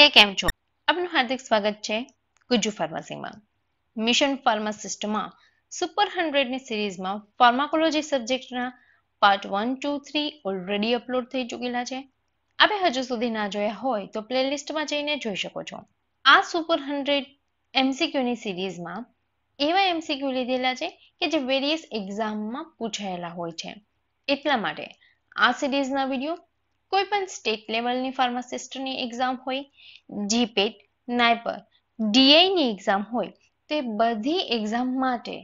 કેમ છો? આપનું હાર્દિક સ્વાગત છે ગુજ્જુ ફાર્મસીમાં. મિશન ફાર્માસિસ્ટમાં સુપર 100ની સિરીઝમાં ફાર્માકોલોજી સબ્જેક્ટના પાર્ટ 1, 2, 3 ઓલરેડી અપલોડ થઈ ચૂકેલા છે. આપણે હજુ સુધી ના જોયા હોય તો પ્લેલિસ્ટમાં જઈને જોઈ શકો છો. આ સુપર 100 એમસીક્યુની સિરીઝમાં એવા એમસીક્યુ લીધેલા છે કે જે વેરિયસ એક્ઝામમાં પૂછાયેલા હોય છે. એટલા માટે આ સિરીઝના વિડીયો કોઈ પણ સ્ટેટ લેવલની ફાર્માસિસ્ટની એક્ઝામ હોય, જીપેટ, નાયપર, ડીઆઈની એક્ઝામ હોય તે બધી એક્ઝામ માટે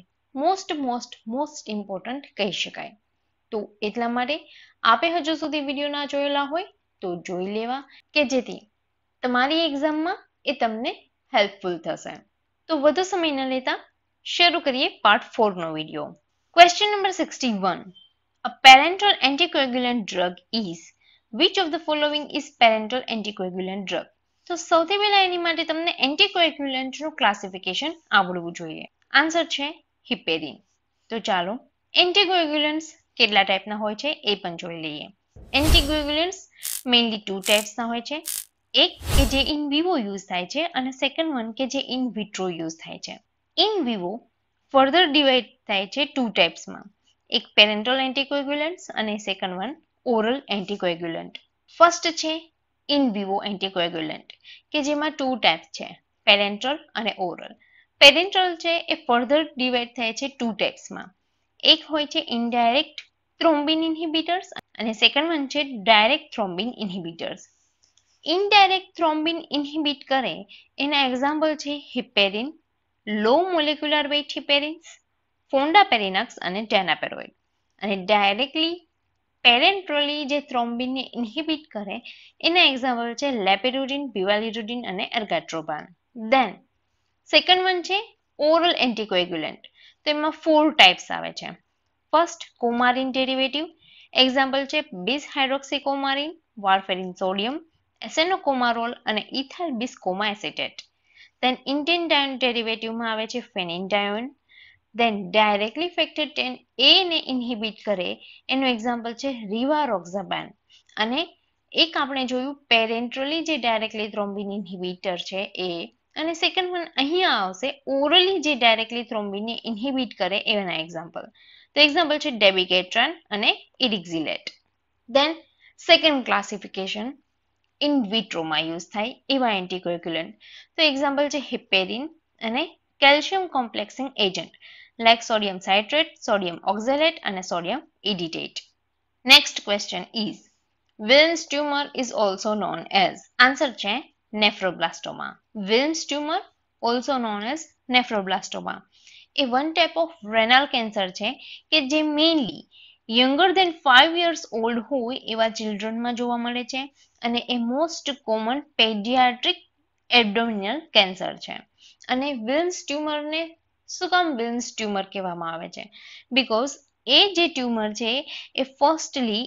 મોસ્ટ ઇમ્પોર્ટન્ટ કહી શકાય. તો એટલા માટે આપે હજુ સુધી વિડીયો ના જોયેલા હોય તો જોઈ લેવા કે જેથી તમારી એક્ઝામમાં એ તમને હેલ્પફુલ થશે. તો વધુ સમય ન લેતા શરૂ કરીએ પાર્ટ 4 નો video. Question number 61. A parenteral anticoagulant drug is which of the following is parenteral anticoagulant drug? તો સૌથી પહેલા એની માટે તમને એન્ટીકોએગ્યુલન્ટનું ક્લાસિફિકેશન આવડવું જોઈએ. આન્સર છે હિપેરિન. તો ચાલો એન્ટીકોએગ્યુલન્ટ્સ કેટલા ટાઈપના હોય છે એ પણ જોઈ લઈએ. એન્ટીકોએગ્યુલન્ટ્સ મેઇનલી 2 ટાઈપ્સના હોય છે. એક કે જે ઇન વિવો યુઝ થાય છે અને સેકન્ડ વન કે જે ઇન વિટ્રો યુઝ થાય છે. ઇન વિવો ફર્ધર ડિવાઇડ થાય છે 2 ટાઈપ્સમાં. એક પેરેન્ટલ એન્ટીકોએગ્યુલન્ટ્સ અને second one oral anticoagulant. First છે ઇન વિવો એન્ટીકોએગ્યુલન્ટ કે જેમાં 2 ટાઈપ છે, પેરેન્ટલ અને ઓરલ. પેરેન્ટલ છે એ ફર્ધર ડિવાઇડ થાય છે 2 ટાઈપ્સમાં. એક હોય છે ઇનડાયરેક્ટ થ્રોમ્બિન ઇન્હિબિટર્સ અને સેકન્ડ વન છે direct thrombin inhibitors. Indirect thrombin inhibit કરે એના એક્ઝામ્પલ છે હિપેરિન, લો મોલેક્યુલર વેઇટ હિપેરિન્સ, ફોન્ડાપેરિનક્સ અને ટેનાપેરોઇડ. અને ડાયરેક્ટલી પેરેન્ટ્રલી જે થ્રોમ્બિનને ઇન્હિબિટ કરે એના એક્ઝામ્પલ છે લેપેરુડિન, બિવાલિરુડિન અને એર્ગાટ્રોબાન. ધેન સેકન્ડ વન છે ઓરલ એન્ટીકોએગ્યુલન્ટ. તો એમાં 4 ટાઈપ્સ આવે છે. ફર્સ્ટ કોમારિન ડેરિવેટિવ, એક્ઝામ્પલ છે બિસહાઇડ્રોક્સીકોમારિન, વાર્ફેરિન સોડિયમ, એસેનોકોમારોલ અને ethyl biscoumacetate. Then indandione ડેરિવેટિવમાં આવે છે ફેનિન્ડાયોન. ધેન ડાયરેક્ટલી ફેક્ટર 10A ને ઇન્હિબિટ કરે એનું એક્ઝામ્પલ છે રિવારોક્ઝાબાન. અને એક આપણે જોયું પેરેન્ટ્રલી જે ડાયરેક્ટલી થ્રોમ્બિન ઇન્હિબિટર છે એ, અને સેકન્ડ વન અહીંયા આવશે ઓરલી જે ડાયરેક્ટલી થ્રોમ્બિનને ઇન્હિબિટ કરે એના એક્ઝામ્પલ. તો એક્ઝામ્પલ છે ડેબિકેટ્રાન અને etexilate. Then second classification in વિટ્રોમાં યુઝ થાય એવા એન્ટીકોએગ્યુલન્ટ. તો એક્ઝામ્પલ છે હિપેરિન અને calcium complexing agent like sodium citrate, sodium oxalate અને sodium edetate. Next question is Wilms tumour is also known as. Answer છે nephroblastoma. Wilms tumour also known as nephroblastoma એ one type of renal cancer છે કે જે mainly younger than 5 years old હોય એવા ચિલ્ડ્રનમાં જોવા મળે છે અને એ most common paediatric abdominal cancer છે. અને વિલ્મ્સ ટ્યુમરને શું કામ વિલ્મ્સ ટ્યુમર કહેવામાં આવે છે? બીકોઝ એ જે ટ્યુમર છે એ ફર્સ્ટલી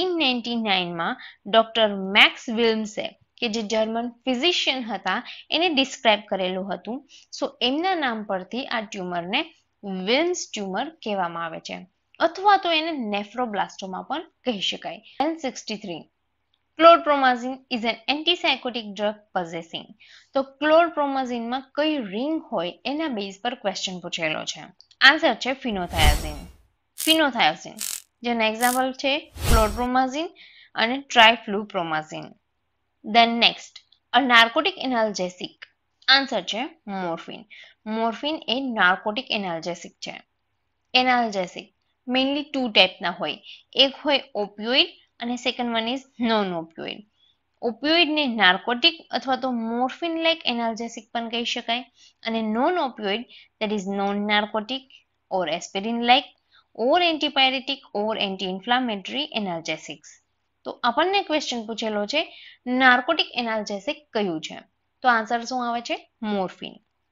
1899માં ડોક્ટર મેક્સ વિલ્મ્સે કે જે જર્મન ફિઝિશિયન હતા એને ડિસ્ક્રાઇબ કરેલું હતું. સો એમના નામ પરથી આ ટ્યુમરને વિલ્મ્સ ટ્યુમર કહેવામાં આવે છે અથવા તો એને નેફ્રોબ્લાસ્ટોમા પણ કહી શકાય. 63. Chlorpromazine is an antipsychotic drug possessing. તો ક્લોરપ્રોમાઝિનમાં કઈ રિંગ હોય એના બેઝ પર ક્વેશ્ચન પૂછેલો છે. આન્સર છે ફિનોથાયાઝિન. ફિનોથાયાઝિન જેના એક્ઝામ્પલ છે ક્લોરપ્રોમાઝિન અને triflupromazine. Then next a narcotic analgesic. Answer છે મોર્ફિન. મોર્ફિન એ નાર્કોટિક એનાલ્જેસિક છે. એનાલ્જેસિક મેઇનલી 2 ટાઈપના હોય. એક હોય ઓપિયોઇડ અને second one is non opioid. ઓપિયોઇડને નાર્કોટિક અથવા તો મોર્ફિન લાઇક એનાલ્જેસિક પણ કહી શકાય અને non opioid that is non narcotic or aspirin like or antipyretic or anti inflammatory analgesics. તો આપણને ક્વેશ્ચન પૂછેલો છે નાર્કોટિક એનાલ્જેસિક કયું છે? તો આન્સર શું આવે છે? મોર્ફિન.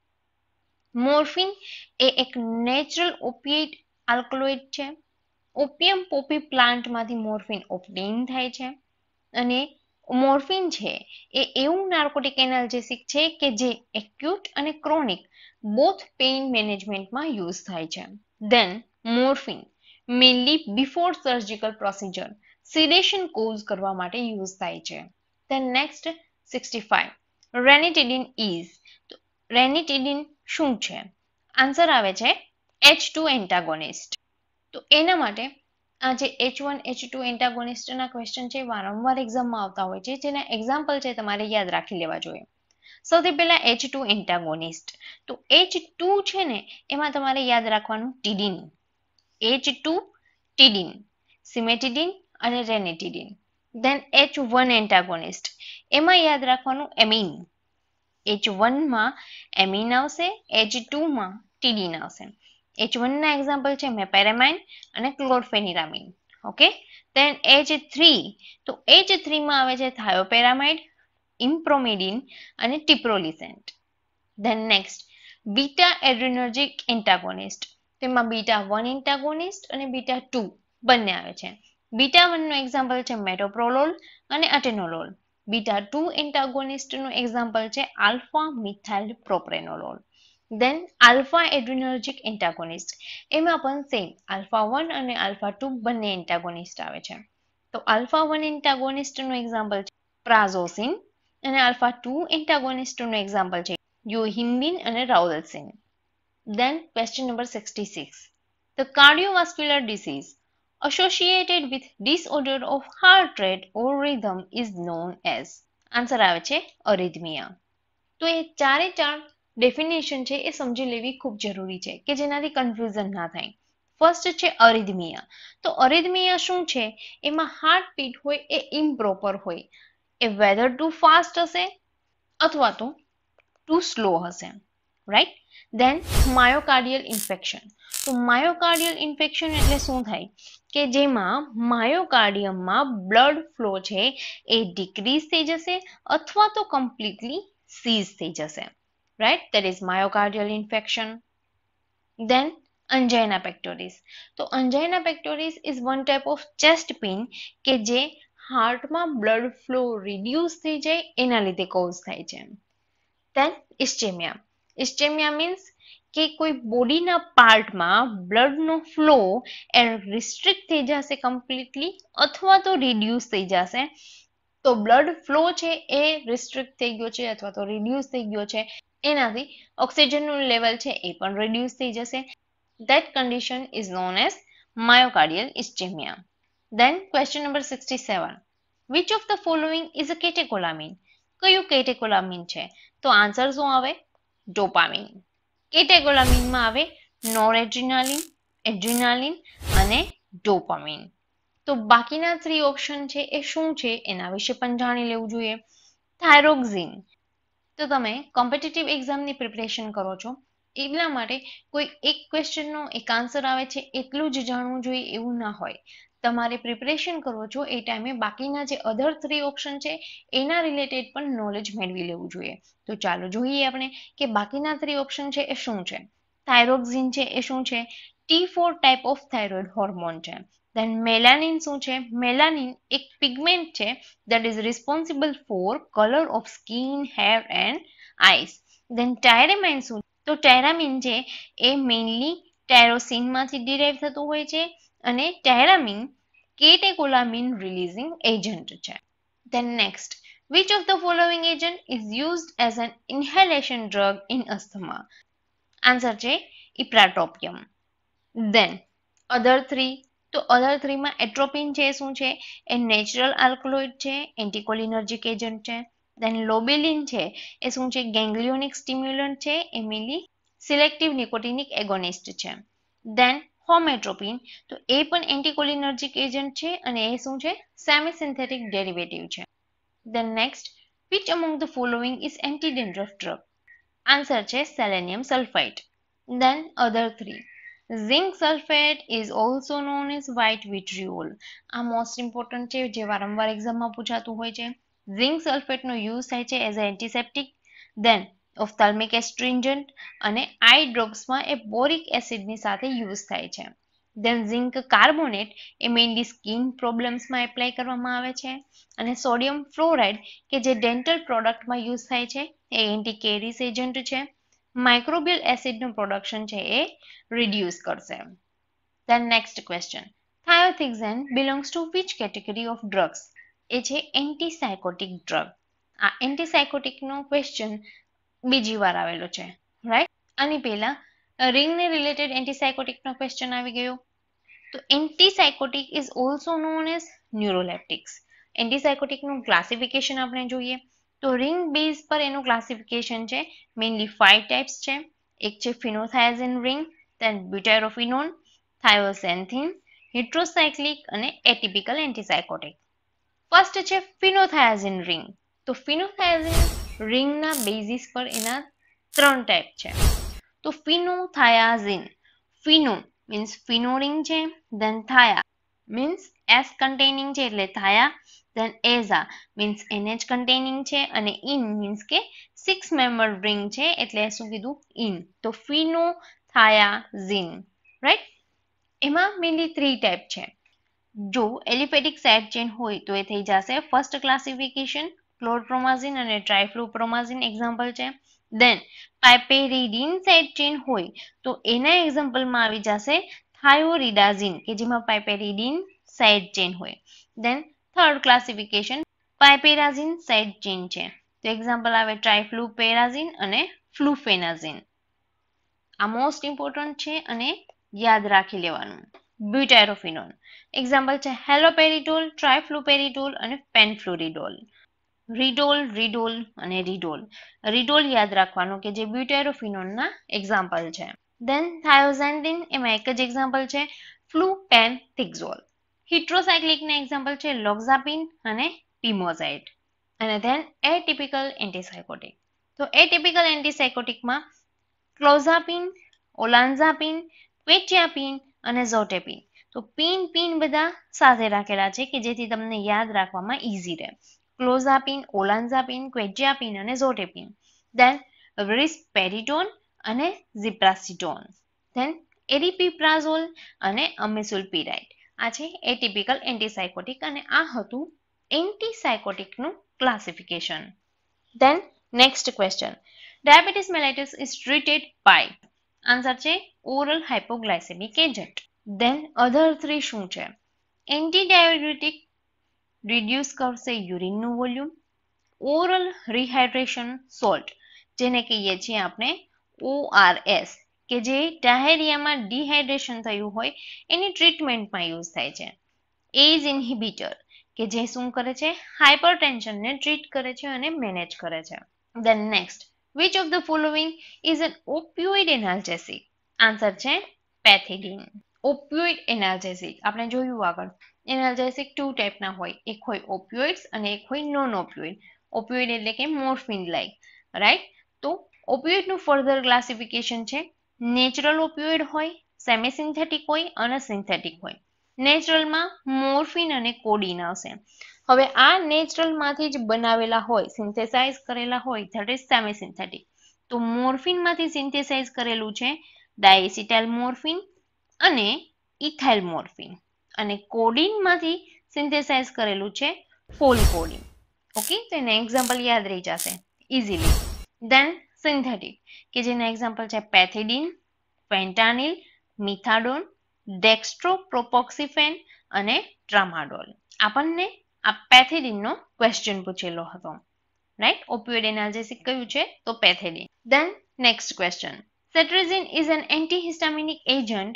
મોર્ફિન એ એક નેચરલ ઓપિએટ આલ્કલોઇડ છે. ઓપિયમ પોપી પ્લાન્ટમાંથી મોર્ફિન ઓબ્ટેઇન થાય છે અને મોર્ફિન છે એ એવું નાર્કોટિક એનાલ્જેસિક છે કે જે એક્યુટ અને ક્રોનિક બોથ પેઇન મેનેજમેન્ટમાં યુઝ થાય છે. Then morphine mainly before surgical procedure sedation cause કરવા માટે યુઝ થાય છે. Then next 65. Ranitidine is. તો રેનિટિડિન શું છે? આન્સર આવે છે H2 એન્ટાગોનિસ્ટ. તો એના માટે આ જે H1 H2 એન્ટાગોનિસ્ટના ક્વેશ્ચન છે વારંવાર એક્ઝામમાં આવતા હોય છે, જેના એક્ઝામ્પલ છે તમારે યાદ રાખી લેવા જોઈએ. સૌથી પહેલા H2 એન્ટાગોનિસ્ટ. તો H2 છે ને એમાં તમારે યાદ રાખવાનું ટીડિન. H2 ટીડિન, સિમેટિડિન અને રેનિટિડિન. ધેન H1 એન્ટાગોનિસ્ટ, એમાં યાદ રાખવાનું એમિન. H1 માં એમિન આવશે, H2 માં ટીડિન આવશે. H1 ના એક્ઝામ્પલ છે મેપેરામાઇન અને ક્લોરફેનિરામિન. ઓકે, ધેન H3, તો H3 માં આવે છે થાયોપેરામાઇડ, ઇમ્પ્રોમિડિન અને tiprolisant. Then next beta adrenergic antagonist. તેમાં બીટા 1 એન્ટાગોનિસ્ટ અને બીટા 2 બંને આવે છે. બીટા 1 નું એક્ઝામ્પલ છે મેટોપ્રોલોલ અને અટેનોલોલ. બીટા 2 એન્ટાગોનિસ્ટનું એક્ઝામ્પલ છે alpha methyl propranolol. Then alpha adrenergic antagonist, એમાં પણ સેમ આલ્ફા 1 અને આલ્ફા 2 બંને એન્ટાગોનિસ્ટ આવે છે. તો આલ્ફા 1 એન્ટાગોનિસ્ટનું એક્ઝામ્પલ છે પ્રાઝોસિન અને આલ્ફા 2 એન્ટાગોનિસ્ટનું એક્ઝામ્પલ છે યોહિમ્બિન અને rauwolscine. Then question number 66. The cardiovascular disease associated with disorder of heart rate or rhythm is known as. Answer આવે છે અરિધમિયા. તો એ ચારે ચાર ડેફિનેશન છે એ સમજી લેવી ખૂબ જરૂરી છે કે જેનાથી કન્ફ્યુઝન ના થાય. ફર્સ્ટ છે અરિધમિયા. તો અરિધમિયા શું છે? એમાં હાર્ટ બીટ હોય એ ઇમ્પ્રોપર હોય, એ વેધર ટુ ફાસ્ટ હશે અથવા તો ટુ સ્લો હશે, રાઈટ? Then myocardial infection. તો માયોકાર્ડિયલ ઇન્ફેક્શન એટલે શું થાય કે જેમાં માયોકાર્ડિયમમાં બ્લડ ફ્લો છે એ ડિક્રીઝ થઈ જશે અથવા તો કમ્પ્લીટલી સીઝ થઈ જશે, right? That is myocardial infection. Then angina pectoris. તો angina pectoris is one type of chest pain કે જે હાર્ટમાં બ્લડ ફ્લો રિડ્યુસ થઈ જાય એના લીધે કોઝ થાય છે. ધેન ઇસ્ચેમિયા. ઇસ્ચેમિયા મીન્સ કે કોઈ બોડીના પાર્ટમાં બ્લડનો ફ્લો એ રિસ્ટ્રિક્ટ થઈ જશે કમ્પ્લીટલી અથવા તો રિડ્યુસ થઈ જશે. તો બ્લડ ફ્લો છે એ રિસ્ટ્રિક્ટ થઈ ગયો છે અથવા તો રિડ્યુસ થઈ ગયો છે, એનાથી ઓક્સિજનનું લેવલ છે એ પણ રિડ્યુસ થઈ જશે. That condition is known as myocardial ischemia. Then question number 67. Which of the following is a catecholamine? કયું કેટેકોલામિન છે? તો આન્સર શું આવે? ડોપામિન. કેટેકોલામિનમાં આવે નોરેડ્રીનાલિન, એડ્રીનાલિન અને ડોપામિન. તો બાકીના 3 ઓપ્શન છે એ શું છે એના વિશે પણ જાણી લેવું જોઈએ. થાઇરોક્સિન. તો તમે કોમ્પિટિટિવ એક્ઝામની પ્રિપરેશન કરો છો એટલા માટે કોઈ એક ક્વેશ્ચનનો એક આન્સર આવે છે એટલું જ જાણવું જોઈએ એવું ના હોય. તમારે પ્રિપરેશન કરો છો એ ટાઈમે બાકીના જે અધર 3 ઓપ્શન છે એના રિલેટેડ પણ નોલેજ મેળવી લેવું જોઈએ. તો ચાલો જોઈએ આપણે કે બાકીના 3 ઓપ્શન છે એ શું છે. થાઇરોક્સિન છે એ શું છે? T4 type of thyroid hormone છે. ધેન મેલાનિન શું છે? મેલાનિન એક પિગમેન્ટ છે that is responsible for color of skin, hair and eyes. Then tyramine શું? તો ટાયરામિન છે એ મેઇનલી ટાયરોસિનમાંથી ડિરાઈવ થતું હોય છે અને ટાયરામિન કેટેકોલામિન રિલીઝિંગ એજન્ટ છે. Then next, which of the following agent is used as an inhalation drug in asthma? Answer છે ipratropium. Then other 3. તો અધર 3 માં એટ્રોપિન છે શું છે? એ નેચરલ આલ્કલોઇડ છે, એન્ટીકોલિનર્જિક એજન્ટ છે. ધેન લોબેલિન છે એ શું છે? ગેંગ્લિયોનિક સ્ટિમ્યુલન્ટ છે, એ મેનલી સિલેક્ટિવ નિકોટિનિક એગોનિસ્ટ છે. ધેન હોમેટ્રોપિન, તો એ પણ એન્ટીકોલિનર્જિક એજન્ટ છે અને એ શું છે? સેમી સિન્થેટિક ડેરિવેટિવ છે. Then next, which among the following is anti-dandruff drug? Answer છે selenium sulphide. Then other 3. Zinc sulphate is also known as white vitriol. આ મોસ્ટ ઇમ્પોર્ટન્ટ છે જે વારંવાર એક્ઝામમાં પૂછાતું હોય છે. ઝિંક સલ્ફેટનો યુઝ થાય છે as a antiseptic, then ophthalmic astringent અને આઈ ડ્રોપ્સમાં એ બોરિક એસિડની સાથે યુઝ થાય છે. ધેન ઝિંક કાર્બોનેટ એ મેઇનલી સ્કિન પ્રોબ્લેમ્સમાં એપ્લાય કરવામાં આવે છે અને સોડિયમ ફ્લોરાઇડ કે જે ડેન્ટલ પ્રોડક્ટમાં યુઝ થાય છે એ એન્ટી કેરીસ એજન્ટ છે. માઇક્રોબિયલ એસિડનું પ્રોડક્શન છે એ રિડ્યુસ કરશે. Then next question, thiothixene belongs to which category of drugs? એ છે એન્ટીસાયકોટિક ડ્રગ. આ એન્ટીસાયકોટિકનો ક્વેશ્ચન બીજી વાર આવેલો છે, રાઈટ. આની પહેલા રિંગને રિલેટેડ એન્ટીસાયકોટિકનો ક્વેશ્ચન આવી ગયો. તો antipsychotic is also known as neuroleptics. એન્ટીસાયકોટિકનું ક્લાસિફિકેશન આપણે જોઈએ તો રિંગ બેઝ પર એનું ક્લાસિફિકેશન છે. મેઇનલી 5 ટાઈપ્સ છે. એક છે ફિનોથાયઝિન રિંગ, દેન બ્યુટાયરોફિનોન, થાયોસેન્થિન, હિટ્રોસાયક્લિક અને એટિપિકલ એન્ટીસાયકોટિક. ફર્સ્ટ છે ફિનોથાયઝિન રિંગ. તો ફિનોથાયઝિન રિંગના બેઝિસ પર એના 3 ટાઈપ છે. તો phenothiazine, pheno means pheno ring છે, then thia means S containing છે એટલે thia, then aza means NH containing છે, અને ઇન મીન્સ કે 6 મેમ્બર રિંગ છે એટલે શું કીધું ઇન. તો ફિનોથાયાઝિન, રાઈટ. એમાં મેનલી 3 ટાઈપ છે. જો એલિફેટિક સાઇડ ચેન હોય તો એ થઈ જશે ફર્સ્ટ ક્લાસિફિકેશન, ક્લોરપ્રોમાઝિન અને ટ્રાઇફ્લોપ્રોમાઝિન એક્ઝામ્પલ છે. દેન પાઇપેરિડીન સાઇડ ચેન હોય તો એના એક્ઝામ્પલમાં આવી જશે થાયોરિડાઝિન કે જેમાં પાઇપેરિડીન સાઇડ ચેન હોય. Then third classification piperazine side chain છે તો એક્ઝામ્પલ આવે ટ્રાઇફ્લુપેરાઝિન અને ફ્લુફેનાઝિન. આ મોસ્ટ ઇમ્પોર્ટન્ટ છે અને યાદ રાખી લેવાનું. બ્યુટાયરોફિનોન એક્ઝામ્પલ છે હેલોપેરિડોલ, ટ્રાઇફ્લુપેરિડોલ અને પેનફ્લુરિડોલ. રીડોલ, રીડોલ અને રીડોલ. રીડોલ યાદ રાખવાનું કે જે બ્યુટાયરોફિનોનના એક્ઝામ્પલ છે. દેન થાયોઝેન્ટિન એમાં એક જ એક્ઝામ્પલ છે ફ્લુપેનથિક્ઝોલ. હિટ્રોસાયક્લિકના એક્ઝામ્પલ છે લોક્ઝાપિન અને ટીમોઝાઇડ. અને ધેન એટિપિકલ એન્ટીસાયકોટિક. તો એટિપિકલ એન્ટીસાયકોટિકમાં ક્લોઝાપિન, ઓલાન્ઝાપિન, ક્વેટિયાપિન અને ઝોટેપિન. તો પિન બધા સાથે રાખેલા છે કે જેથી તમને યાદ રાખવામાં ઇઝી રહે. ક્લોઝાપિન, ઓલાન્ઝાપિન, ક્વેટિયાપિન અને ઝોટેપિન. દેન રિસ્પેરિડોન અને ઝિપ્રાસિડોન. દેન એરિપીપ્રાઝોલ અને અમિસુલપિરાઇડ. આ છે એટિપિકલ એન્ટીસાયકોટિક અને આ હતું એન્ટીસાયકોટિકનું classification. Then next question. Diabetes mellitus is treated by. Answer છે oral hypoglycaemic agent. Then other 3 શું છે? એન્ટીડાયુરેટિક રિડ્યુસ કરશે યુરિનનું વોલ્યુમ, ઓરલ રિહાઇડ્રેશન સોલ્ટ જેને કહીએ છીએ આપણે ORS કે જે ડાયરિયામાં ડિહાઇડ્રેશન થયું હોય એની ટ્રીટમેન્ટમાં યુઝ થાય છે. એઝ ઇન્હિબિટર કે જે શું કરે છે હાઇપરટેન્શનને ટ્રીટ કરે છે અને મેનેજ કરે છે. Then next, which of the following is an opioid analgesic? Answer છે પેથિડીન. ઓપિયોઇડ એનાલ્જેસિક આપણે જોયું આગળ. એનાલ્જેસિક 2 ટાઈપના હોય, એક હોય ઓપિયોઇડ્સ અને એક હોય નોન ઓપિયોઇડ. ઓપિયોઇડ એટલે કે મોર્ફિન લાઈક, રાઈટ. તો ઓપિયોઇડનું ફર્ધર ક્લાસિફિકેશન છે નેચરલ ઓપિયોઇડ હોય, સેમી સિન્થેટિક હોય અને સિન્થેટિક હોય. નેચરલમાં મોર્ફિન અને કોડીન આવશે. હવે આ નેચરલમાંથી જ બનાવેલા હોય, સિન્થેસાઇઝ કરેલા હોય, ધેટ ઇઝ સેમી સિન્થેટિક. તો મોર્ફિનમાંથી સિન્થેસાઇઝ કરેલું છે ડાયએસિટાઇલ મોર્ફિન અને ઇથાઇલ મોર્ફિન, અને કોડીનમાંથી સિન્થેસાઇઝ કરેલું છે ફોલ કોડીન. ઓકે, તો એના એક્ઝામ્પલ યાદ રહી જશે ઇઝીલી. દેન સિન્થેટિક કે જેના એક્ઝામ્પલ છે પેથિડીન, ફેન્ટાનિલ, મિથાડોન, ડેક્સ્ટ્રોપ્રોપોક્સિફેન અને ટ્રામાડોલ. આપણને આ પેથિડીનનો ક્વેશ્ચન પૂછેલો હતો, રાઈટ. ઓપિયોઇડ એનાલ્જેસિક કયું છે તો pethidine. Then next question. Cetirizine is an antihistaminic agent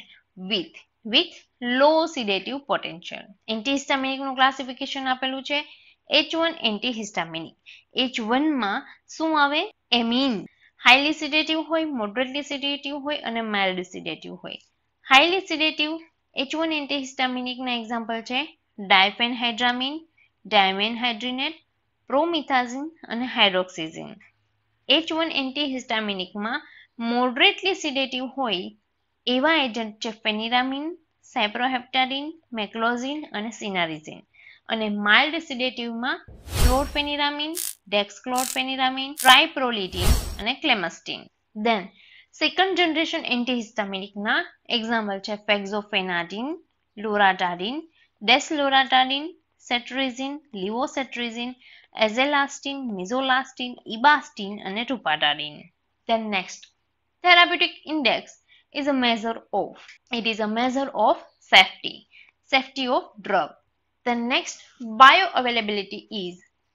with low sedative potential. Antihistaminic નું ક્લાસિફિકેશન આપેલું છે H1 antihistaminic. H1 માં શું આવે એમીન. હાઈલી સિડેટિવ હોય, મોડરેટલી સિડેટિવ હોય અને માઇલ્ડ સિડેટિવ હોય. હાઈલી સિડેટિવ H1 એન્ટીહિસ્ટામિનિક ના એક્ઝામ્પલ છે ડાયફેનહાઇડ્રામિન, ડાયમેનહાઇડ્રિનેટ, પ્રોમિથાઝિન અને હાઇડ્રોક્સિઝિન. H1 એન્ટીહિસ્ટામિનિકમાં મોડરેટલી સિડેટિવ હોય એવા એજન્ટ છે ફેનિરામિન, સાયપ્રોહેપ્ટાડિન, મેક્લોઝિન અને સિનારિઝિન. અને માઇલ્ડ સિડેટિવમાં ક્લોરફેનિરામિન, ડેક્સક્લોરફેનિરામિન, ટ્રાઇપ્રોલિટીન અને ક્લેમસ્ટિન. દેન સેકન્ડ જનરેશન એન્ટીહિસ્ટામિનિકના એક્ઝામ્પલ છે ફેક્ઝોફેનાડિન, લોરાટાડિન, ડેસલોરાટાડિન, સેટ્રિઝિન, લિવોસેટ્રિઝિન, એઝેલાસ્ટિન, મિઝોલાસ્ટિન, ઇબાસ્ટિન અને rupatadine. Then next, therapeutic index is a measure of. It is a measure of safety of drug. Then next, bioavailability is.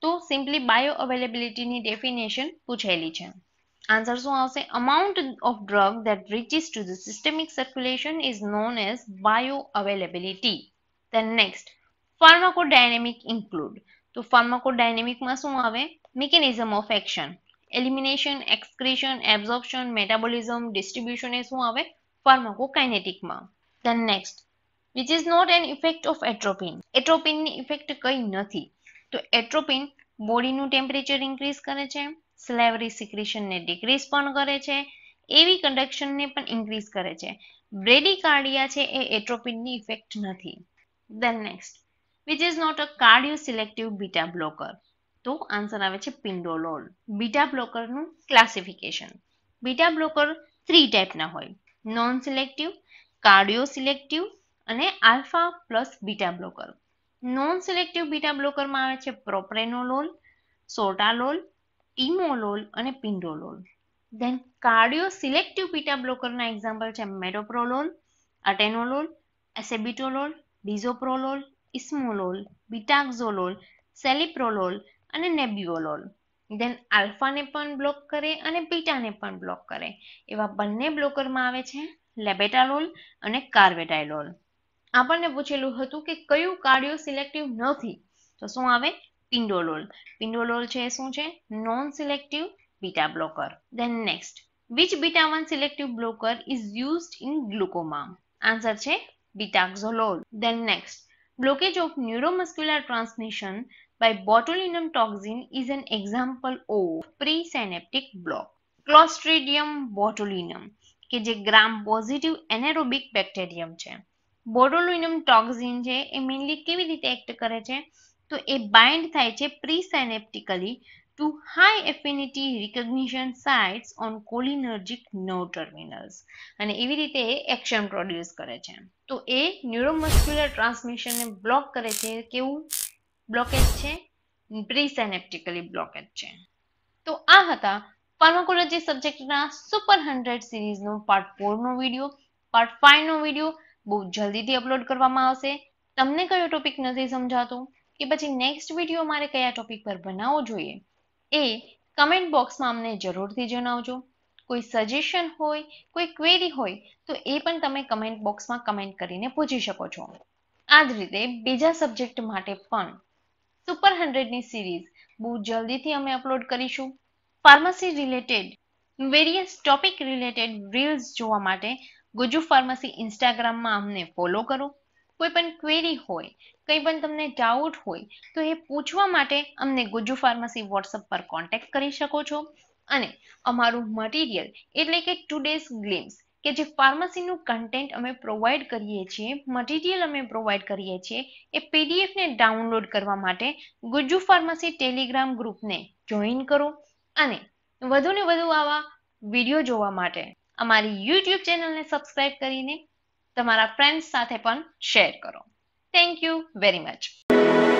તો simply bio અવેલેબિલિટીની definition પૂછેલી છે. Answer શું આવશે? Amount of drug that reaches to the systemic circulation is known as bio availability. Then next, pharmacodynamic include. તો ફાર્માકોડાયનેમિકમાં શું આવે? Mechanism of action, elimination, excretion, absorption, metabolism, distribution એ શું આવે? ફાર્માકોકાઇનેટિકમાં. Then next, which is not an effect of atropine. એટ્રોપિનની effect કઈ નથી. તો એટ્રોપિન બોડીનું ટેમ્પરેચર ઇન્ક્રીઝ કરે છે, સ્લેવરી સિક્રેશનને ડિક્રીઝ પણ કરે છે, એવી કન્ડક્શનને પણ ઇન્ક્રીઝ કરે છે. બ્રેડિકાર્ડિયા છે એ એટ્રોપિનની ઇફેક્ટ નથી. Then next, which is not a cardio selective beta blocker. તો આન્સર આવે છે પિન્ડોલોલ. બીટા બ્લોકરનું ક્લાસિફિકેશન. બીટા બ્લોકર 3 ટાઈપના હોય: નોન સિલેક્ટિવ, કાર્ડિયો સિલેક્ટિવ અને alpha plus beta blocker. Non selective beta બ્લોકરમાં આવે છે પ્રોપ્રેનોલોલ, સોર્ટાલોલ, ટીમોલોલ અને pindolol. Then cardio selective beta બ્લોકરના એક્ઝામ્પલ છે મેટોપ્રોલોલ, અટેનોલોલ, એસેબિટોલોલ, ડિઝોપ્રોલોલ, ઇસ્મોલોલ, બીટાક્ઝોલોલ, સેલિપ્રોલોલ અને નેબ્યુઓલોલ. ધેન આલ્ફાને પણ બ્લોક કરે અને બીટાને પણ બ્લોક કરે એવા બંને બ્લોકરમાં આવે છે લેબેટાલોલ અને કાર્બેટાઇલોલ. આપણને પૂછેલું હતું કે કયું કાર્ડિયો સિલેક્ટિવ નથી, તો શું આવે? પિન્ડોલોલ. પિન્ડોલોલ છે શું છે? Non selective beta blocker. Then next, which beta 1 selective blocker is used in glaucoma? Answer છે betaxolol. Then next, blockage of neuromuscular transmission by botulinum toxin is an example of presynaptic block. Clostridium botulinum કે જે ગ્રામ positive anaerobic bacterium છે. બોટુલિનમ toxin છે એ mainly કેવી રીતે act કરે છે? તો એ બાઇન્ડ થાય છે presynaptically to high affinity recognition sites on cholinergic nerve terminals અને એવી રીતે એક્શન પ્રોડ્યુસ કરે છે. તો એ ન્યુરોમસ્ક્યુલર ટ્રાન્સમિશનને બ્લોક કરે છે. કેવું બ્લોકેજ છે? પ્રીસાયનેપ્ટિકલી બ્લોકેજ છે. તો આ હતા ફાર્માકોલોજી સબ્જેક્ટના સુપર 100 સિરીઝનો પાર્ટ 4 નો વિડીયો. પાર્ટ 5 નો વિડીયો બહુ જલ્દીથી અપલોડ કરવામાં આવશે. તમને કયો ટોપિક નથી સમજાતો કે પછી નેક્સ્ટ વિડીયો મારે કયા ટોપિક પર બનાવવો જોઈએ એ કમેન્ટ બોક્સમાં અમને જરૂરથી જણાવજો. કોઈ સજેશન હોય, કોઈ ક્વેરી હોય તો એ પણ તમે કમેન્ટ બોક્સમાં કમેન્ટ કરીને પૂછી શકો છો. આ જ રીતે બીજા સબ્જેક્ટ માટે પણ સુપર 100ની સિરીઝ બહુ જલ્દીથી અમે અપલોડ કરીશું. Pharmacy related various topic related reels જોવા માટે ગુજુ ફાર્મસી ઇન્સ્ટાગ્રામમાં અમને ફોલો કરો. કોઈ પણ ક્વેરી હોય, કંઈ પણ તમને ડાઉટ હોય તો એ પૂછવા માટે અમને ગુજુ ફાર્મસી વોટ્સઅપ પર કોન્ટેક્ટ કરી શકો છો. અને અમારું મટીરિયલ એટલે કે ટુડેઝ ગ્લિમ્સ કે જે ફાર્મસીનું કન્ટેન્ટ અમે પ્રોવાઈડ કરીએ છીએ, મટીરિયલ અમે પ્રોવાઈડ કરીએ છીએ, એ પીડીએફને ડાઉનલોડ કરવા માટે ગુજુ ફાર્મસી ટેલિગ્રામ ગ્રુપને જોઈન કરો અને વધુને વધુ આવા વિડીયો જોવા માટે અમારી યુટ્યુબ ચેનલને સબસ્ક્રાઇબ કરીને તમારા ફ્રેન્ડ્સ સાથે પણ શેર કરો. Thank you very much.